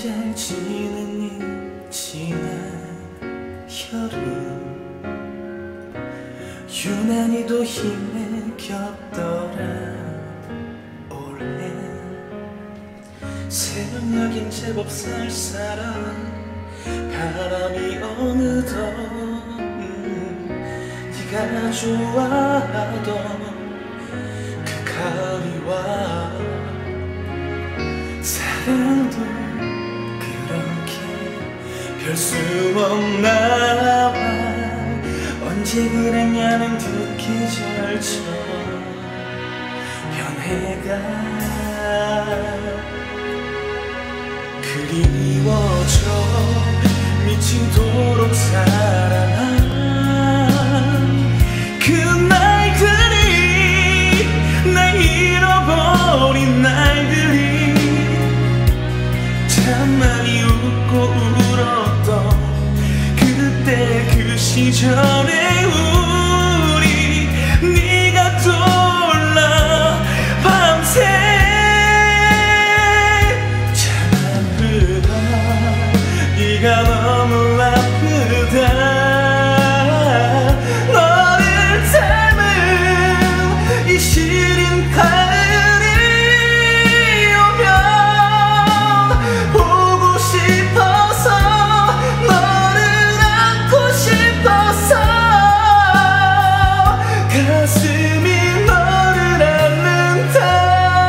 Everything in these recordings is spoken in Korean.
잘 지냈니 지난 여름 유난히도 힘에 겹더라 올해 새벽녘엔 제법 쌀쌀한 바람이 어느덧 네가 좋아하던 그 가을이 와 사랑도 그렇게 별 수 없나 봐 언제 그랬냐는 두 계절처럼 변해가 그리워져 미치도록 사랑한 그 날들이 날 잃어버린 날들이 참 많이 웃고 울었던 그때 그 시절의 우리 네가 떠올라 밤새 참 아프다 네가 너무 아프다 너를 닮은 이 시린 가을이 오면 보고 싶어서 너를 안고 싶어서 가슴이 너를 앓는다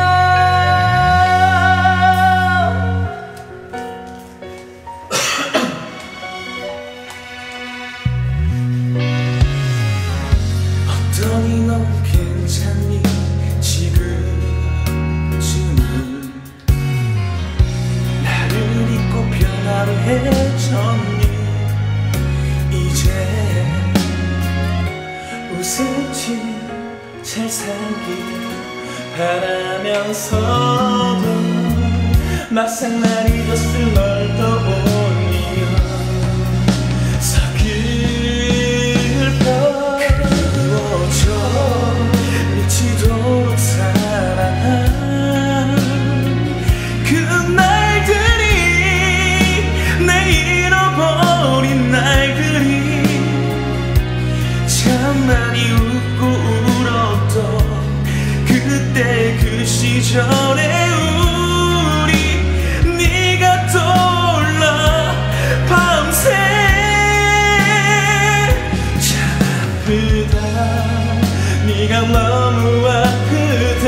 어떠니 넌 괜찮니 지금쯤은 나를 잊고 편안해졌니 이제 웃을지 잘 살길 바라면서도 막상 날 잊었을 널 떠올리며 서글퍼 그리워져 미치도록 사랑한 그 날들이 날 잃어버린 날들이 참 많이 웃고 울었던 그때 그 시절의 우리 네가 떠올라 밤새 참 아프다 네가 너무 아프다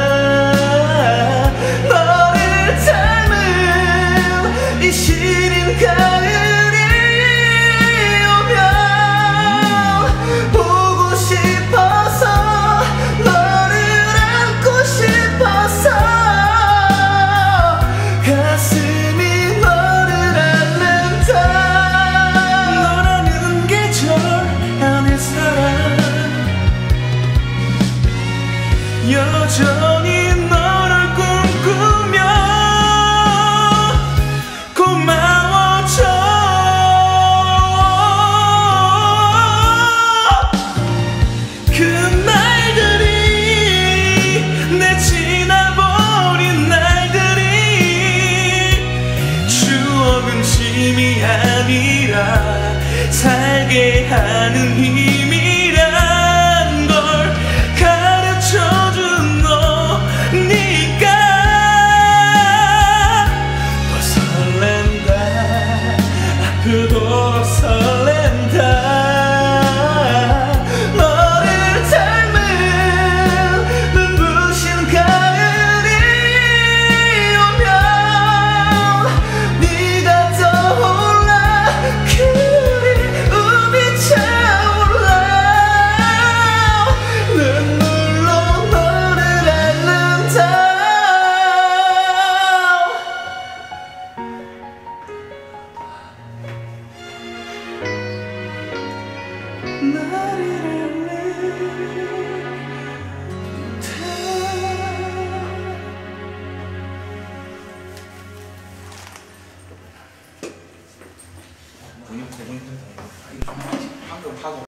너를 닮은 이 시린 가을이 오면 보고 싶어서 너를 안고 싶어서 가슴이 너를 앓는다 너라는 계절 안에 살아 여전히 너를 꿈꾸며 고마워져 그 날들이 내 지나버린 날들이 추억은 짐이 아니라 살게 하는 힘이란 걸 가르쳐준 너니까 더 설렌다 아프도록 설렌다 너를 닮은 눈부신 가을이 오면 네가 떠올라 그리움이 차올라 눈물로 너를 앓는다 나를 앓는다